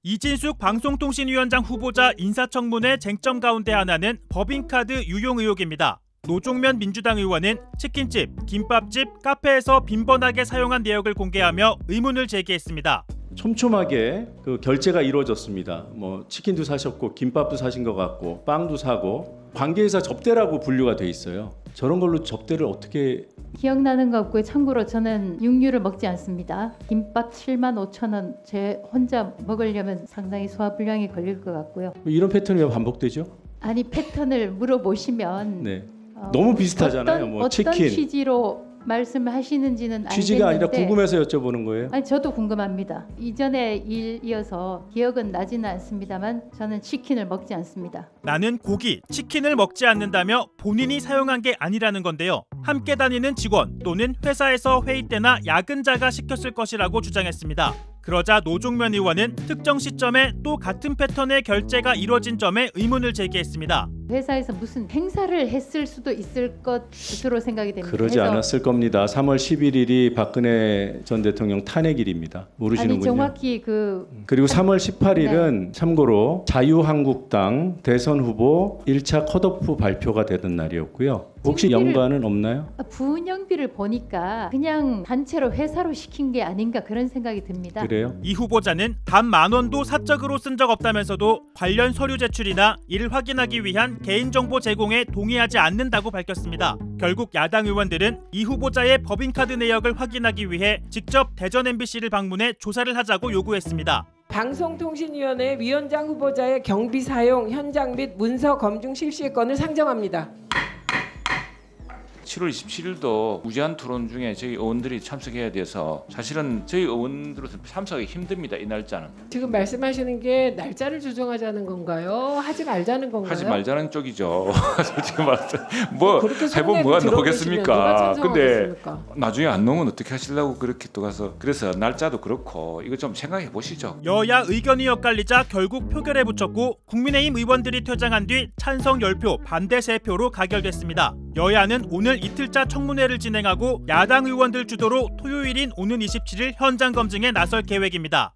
이진숙 방송통신위원장 후보자 인사청문회 쟁점 가운데 하나는 법인카드 유용 의혹입니다. 노종면 민주당 의원은 치킨집, 김밥집, 카페에서 빈번하게 사용한 내역을 공개하며 의문을 제기했습니다. 촘촘하게 그 결제가 이루어졌습니다. 치킨도 사셨고 김밥도 사신 것 같고 빵도 사고 관계회사 접대라고 분류가 돼 있어요. 저런 걸로 접대를 어떻게... 기억나는 거 없고요. 참고로 저는 육류를 먹지 않습니다. 김밥 75,000원 제 혼자 먹으려면 상당히 소화불량이 걸릴 것 같고요. 이런 패턴이 왜 반복되죠? 아니 패턴을 물어보시면 네. 너무 비슷하잖아요. 어떤 치킨. 취지로 말씀하시는지는 취지가 알겠는데 아니라 궁금해서 여쭤보는 거예요. 아니 저도 궁금합니다. 이전의 일이어서 기억은 나지는 않습니다만 저는 치킨을 먹지 않습니다. 나는 고기, 치킨을 먹지 않는다며 본인이 사용한 게 아니라는 건데요. 함께 다니는 직원 또는 회사에서 회의 때나 야근자가 시켰을 것이라고 주장했습니다. 그러자 노종면 의원은 특정 시점에 또 같은 패턴의 결제가 이뤄진 점에 의문을 제기했습니다. 회사에서 무슨 행사를 했을 수도 있을 것으로 생각이 됩니다. 그러지 않았을 겁니다. 3월 11일이 박근혜 전 대통령 탄핵일입니다. 모르시는군요. 아니 정확히 그리고 3월 18일은 참고로 자유한국당 대선 후보 1차 컷오프 발표가 되던 날이었고요. 혹시 연관은 없나요? 분영비를 보니까 그냥 단체로 회사로 시킨 게 아닌가 그런 생각이 듭니다. 그래요? 이 후보자는 단 10,000원도 사적으로 쓴 적 없다면서도 관련 서류 제출이나 이를 확인하기 위한 개인정보 제공에 동의하지 않는다고 밝혔습니다. 결국 야당 의원들은 이 후보자의 법인카드 내역을 확인하기 위해 직접 대전 MBC를 방문해 조사를 하자고 요구했습니다. 방송통신위원회 위원장 후보자의 경비 사용, 현장 및 문서 검증 실시의 건을 상정합니다. 7월 27일도 무제한 토론 중에 저희 의원들이 참석해야 돼서 사실은 저희 의원들로서 참석하기 힘듭니다. 이 날짜는. 지금 말씀하시는 게 날짜를 조정하자는 건가요? 하지 말자는 건가요? 하지 말자는 쪽이죠. 솔직히 말해서 뭐 해보면 뭐가 누가 나오겠습니까? 근데 찬성하겠습니까? 나중에 안 나오면 어떻게 하시려고 그렇게 또 가서 그래서 날짜도 그렇고 이거 좀 생각해 보시죠. 여야 의견이 엇갈리자 결국 표결에 붙였고 국민의힘 의원들이 퇴장한 뒤 찬성 10표, 반대 3표로 가결됐습니다. 여야는 오늘 이틀차 청문회를 진행하고 야당 의원들 주도로 토요일인 오는 27일 현장 검증에 나설 계획입니다.